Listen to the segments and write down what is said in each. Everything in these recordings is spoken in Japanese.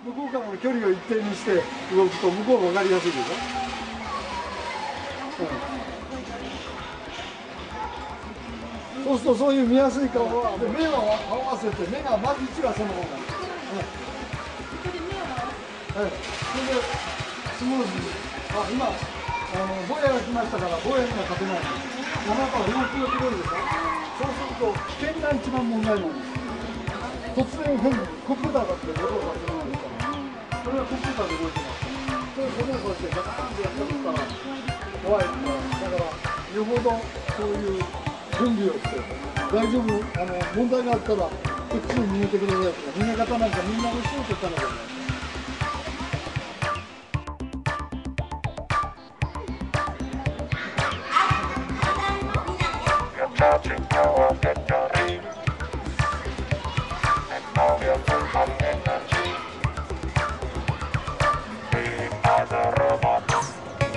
向こうからの距離を一定にして動くと向こうが分かりやすいでしょ。そうするとそういう見やすい顔はで目を合わせて目がまず一はその方がいい。それでスムーズに今ボヤが来ましたからボヤには勝てないんです。あなたは洋服が黒いでしょ。そうすると危険が一番問題なんです。突然変にコンピューターだって動かせないですから、それはコンピューターで動いてますから、それをこうしてガタンとやったら怖いから、だからよほどそういう準備をして大丈夫問題があったらこっちに逃げてくださいとか、逃げ方なんかみんな教えてたのかね。 Charging power battery and now we are full of energy. We are the robots.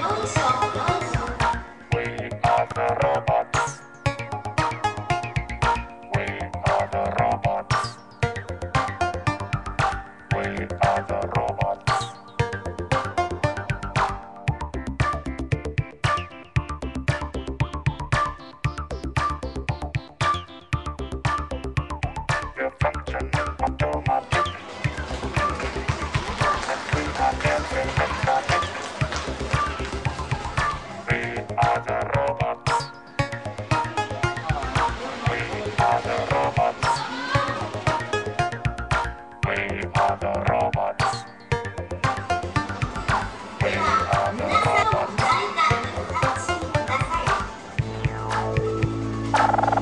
We are the robots. We are the robots. We are the robots. We're function automatic. And we are every mechanic. We are the robots. We are the robots. We are the robots. We are the robots.